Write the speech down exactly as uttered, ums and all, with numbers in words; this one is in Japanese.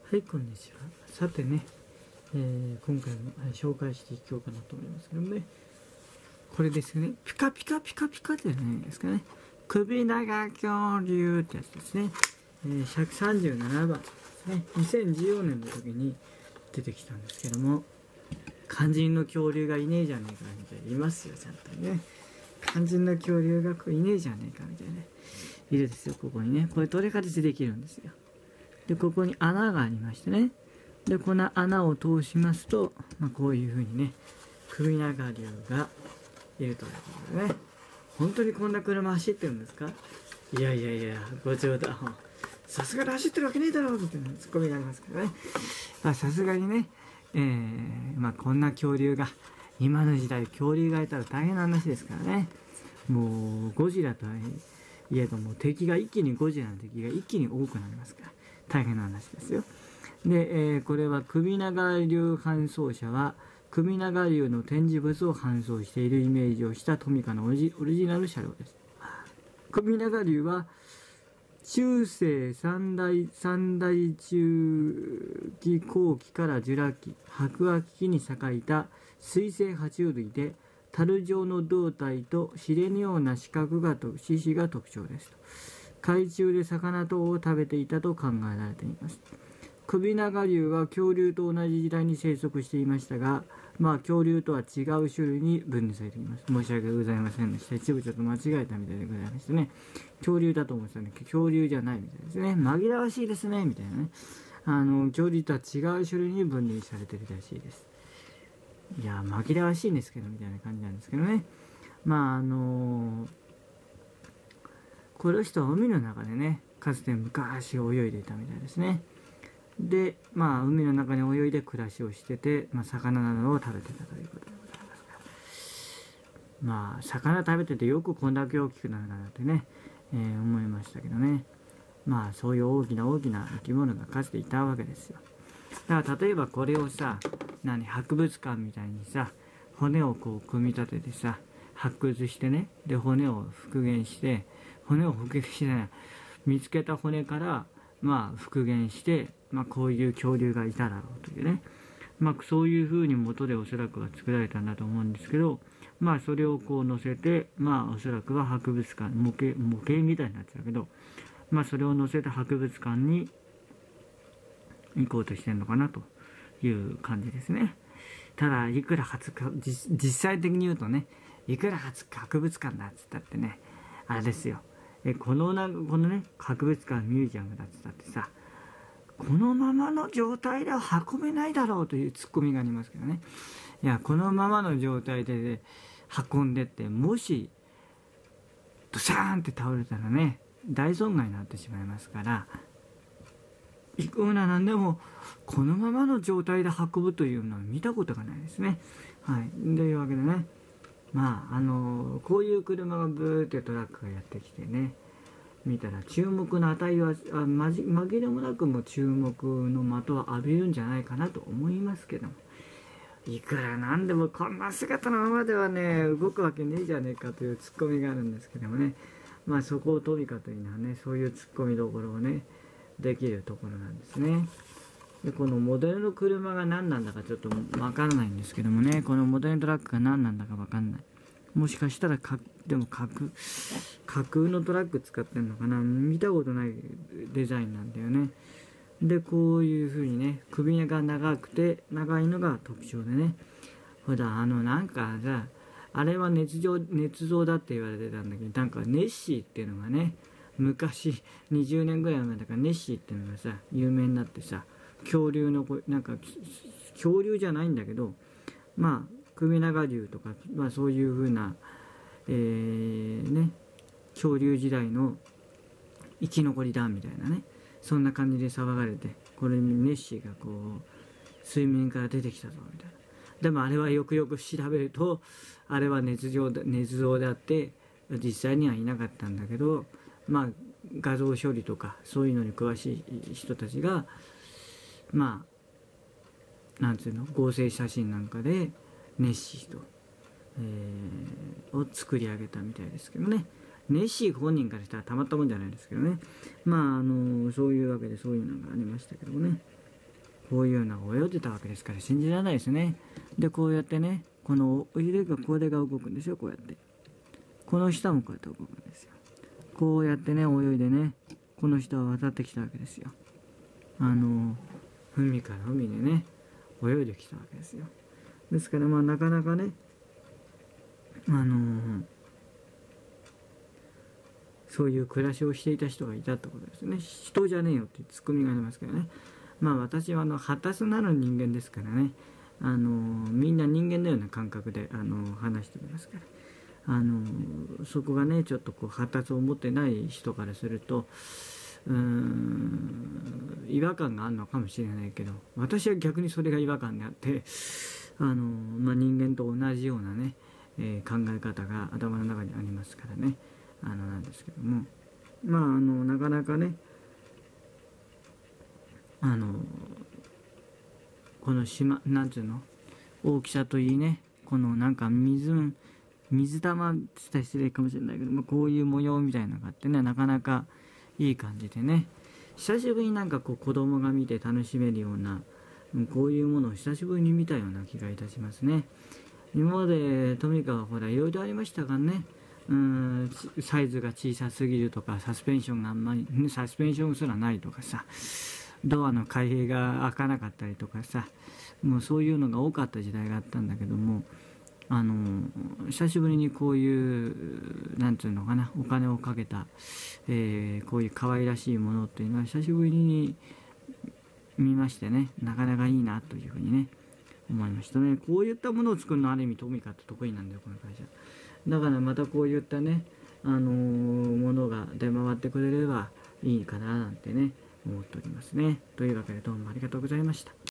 はい、こんにちは。さてね、えー、今回も紹介していこうかなと思いますけどもね、これですね、ピカピカピカピカじゃないですかね。首長恐竜ってやつですね。えー、ひゃくさんじゅうななばんですね。にせんじゅうよねんの時に出てきたんですけども、肝心の恐竜がいねえじゃねえかみたいな、いますよ、ちゃんとね。肝心の恐竜がいねえじゃねえかみたいな、いるですよ、ここにね。これ取れ形できるんですよ。で、ここに穴がありましてね。で、この穴を通しますと、まあ、こういうふうにね、首長竜がいるということでね。本当にこんな車走ってるんですか？いやいやいや、ご冗談。さすがに走ってるわけねえだろうみたいなツッコミがありますからね。まあ、さすがにね、えー、まあ、こんな恐竜が、今の時代恐竜がいたら大変な話ですからね。もう、ゴジラといえども、敵が一気に、ゴジラの敵が一気に多くなりますから、大変な話ですよ。で、えー、これは首長竜搬送車は、首長竜の展示物を搬送しているイメージをしたトミカのオリジ、オリジナル車両です。首長竜は、中世三大、三大中期後期からジュラ紀、白亜紀に栄えた水生爬虫類で、樽状の胴体と尻のような四角がと四肢が特徴ですと。海中で魚等を食べていたと考えられています。首長竜は恐竜と同じ時代に生息していましたが、まあ恐竜とは違う種類に分類されています。申し訳ございませんでした。一部ちょっと間違えたみたいでございましてね。恐竜だと思ってたんで、恐竜じゃないみたいですね。紛らわしいですね、みたいなね。あの、恐竜とは違う種類に分類されているらしいです。いや、紛らわしいんですけど、みたいな感じなんですけどね。まあ、あのー、この人は海の中でね、かつて昔泳いでいたみたいですね。で、まあ、海の中に泳いで暮らしをしてて、まあ、魚などを食べてたということでございますから。まあ、魚食べててよくこんだけ大きくなるなってね、えー、思いましたけどね。まあ、そういう大きな大きな生き物がかつていたわけですよ。だから、例えばこれをさ、何、博物館みたいにさ、骨をこう組み立ててさ、発掘してね、で、骨を復元して、骨を復元してね、見つけた骨から、まあ、復元して、まあ、こういう恐竜がいただろうというね、まあ、そういうふうに元でおそらくは作られたんだと思うんですけど、まあ、それをこう載せて、まあ、おそらくは博物館、模型、模型みたいになっちゃうけど、まあ、それを載せて博物館に行こうとしてるのかなという感じですね。ただ、いくら初か、実際的に言うとね、いくら初博物館だっつったってね、あれですよ。えこのなこのね、博物館ミュージアムだっつったってさ、このままの状態では運べないだろうというツッコミがありますけどね。いや、このままの状態で、ね、運んでって、もし、ドシャーンって倒れたらね、大損害になってしまいますから、いくらなんでも、このままの状態で運ぶというのは見たことがないですね。はい。というわけでね、まあ、あのー、こういう車がブーってトラックがやってきてね、見たら注目の値はあまじ紛れもなくも注目の的は浴びるんじゃないかなと思いますけども、いくらなんでもこんな姿のままではね動くわけねえじゃねえかというツッコミがあるんですけどもね、まあそこをトミカというのはね、そういうツッコミどころをねできるところなんですね。でこのモデルの車が何なんだかちょっとわからないんですけどもね、このモデルトラックが何なんだかわかんない。もしかしたらかでも架空架空のトラック使ってんのかな、見たことないデザインなんだよね。でこういう風にね、首が長くて長いのが特徴でね、ほらあのなんかさ、あれは捏造捏造だって言われてたんだけど、なんかネッシーっていうのがね、昔にじゅうねんぐらい前だからネッシーっていうのがさ有名になってさ、恐竜のなんか恐竜じゃないんだけど、まあ首長竜とか、まあ、そういうふうな、えーね、恐竜時代の生き残りだみたいなね、そんな感じで騒がれて、これにネッシーがこう水面から出てきたぞみたいな。でもあれはよくよく調べると、あれは捏造だ捏造であって実際にはいなかったんだけど、まあ画像処理とかそういうのに詳しい人たちが、まあなんつうの、合成写真なんかでネッシーと、えー、を作り上げたみたいですけどね。ネッシー本人からしたらたまったもんじゃないですけどね。まああのそういうわけでそういうのがありましたけどもね。 こういうのが泳いでたわけですから信じられないですね。でこうやってね、この腕がこれが動くんですよ。こうやってこの下もこうやって動くんですよ。こうやってね泳いでね、この下を渡ってきたわけですよ。あの海から海でね泳いできたわけですよ。ですからまあなかなかね、あのそういう暮らしをしていた人がいたってことですね。人じゃねえよっていうツッコミがありますけどね。まあ私はあの発達なる人間ですからね、あのみんな人間のような感覚であの話しておりますから、あのそこがねちょっとこう発達を持ってない人からするとうーん違和感があるのかもしれないけど、私は逆にそれが違和感であって、あの、まあ、人間と同じようなね、えー、考え方が頭の中にありますからね、あのなんですけども、まああのなかなかね、あのこの島なんていうの大きさといいね、このなんか水水玉って言ったら失礼かもしれないけども、こういう模様みたいなのがあってね、なかなかいい感じでね、久しぶりになんかこう子供が見て楽しめるようなこういうものを久しぶりに見たような気がいたしますね。今までとにかくほらいろいろありましたからね、うーんサイズが小さすぎるとか、サスペンションがあんまりサスペンションすらないとかさ、ドアの開閉が開かなかったりとかさ、もうそういうのが多かった時代があったんだけども、あの久しぶりにこういうなんていうのかな、お金をかけた、えー、こういう可愛らしいものっていうのは久しぶりに見ましてね、なかなかいいなというふうにね思いましたね。こういったものを作るのはある意味トミカって得意なんだよ、この会社だからまたこういったね、あのー、ものが出回ってくれればいいかななんてね思っておりますね。というわけでどうもありがとうございました。